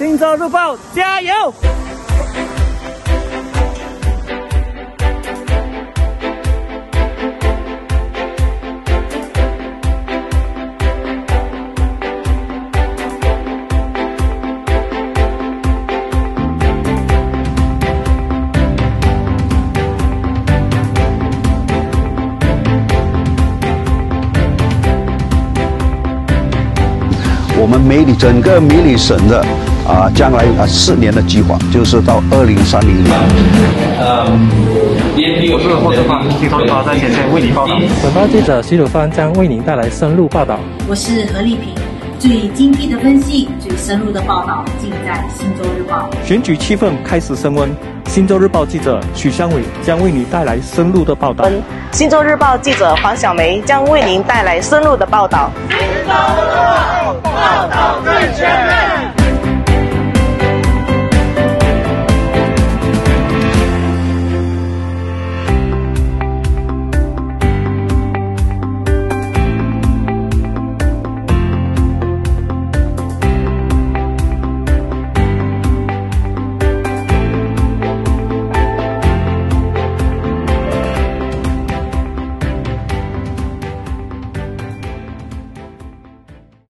新洲日报加油！ 我们整个梅里省的将来4年的计划，就是到2030年。 我是霍志芳，新洲日报在前线为你报道。 本报记者徐鲁芳将为您带来深入报道。 我是何丽萍，最精辟的分析，最深入的报道，尽在新洲日报。 选举气氛开始升温，新洲日报记者许湘伟将为你带来深入的报道。 新洲日报记者黄小梅将为您带来深入的报道。 新洲日报报道最全面。